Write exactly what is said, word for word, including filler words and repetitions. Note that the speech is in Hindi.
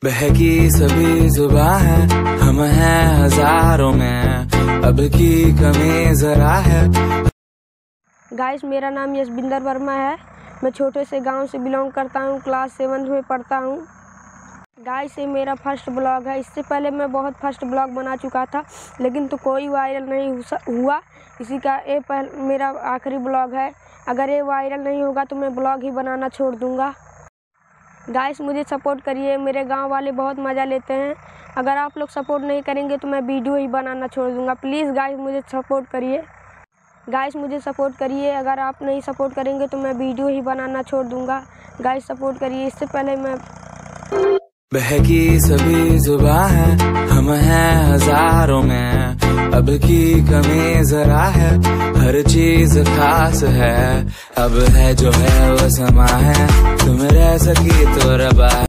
बहकी सभी जुबां है, हम हैं हजारों में, अब की कमी जरा है। गाइस, मेरा नाम यशविंदर वर्मा है। मैं छोटे से गांव से बिलोंग करता हूं, क्लास सेवन में पढ़ता हूं। गाइस, ये मेरा फर्स्ट ब्लॉग है। इससे पहले मैं बहुत फर्स्ट ब्लॉग बना चुका था, लेकिन तो कोई वायरल नहीं हुआ। इसी का ये पहल मेरा आखिरी ब्लॉग है। अगर ये वायरल नहीं होगा तो मैं ब्लॉग ही बनाना छोड़ दूंगा। गाइस, मुझे सपोर्ट करिए, मेरे गांव वाले बहुत मज़ा लेते हैं। अगर आप लोग सपोर्ट नहीं करेंगे तो मैं वीडियो ही बनाना छोड़ दूंगा। प्लीज़ गाइस, मुझे सपोर्ट करिए। गाइस, मुझे सपोर्ट करिए। अगर आप नहीं सपोर्ट करेंगे तो मैं वीडियो ही बनाना छोड़ दूंगा। गाइस, सपोर्ट करिए। इससे पहले मैं बहकी सभी जुबां है, हम हैं हजारों में, अब की कमी जरा है। हर चीज खास है, अब है जो है वो समा है। तुम रह सकी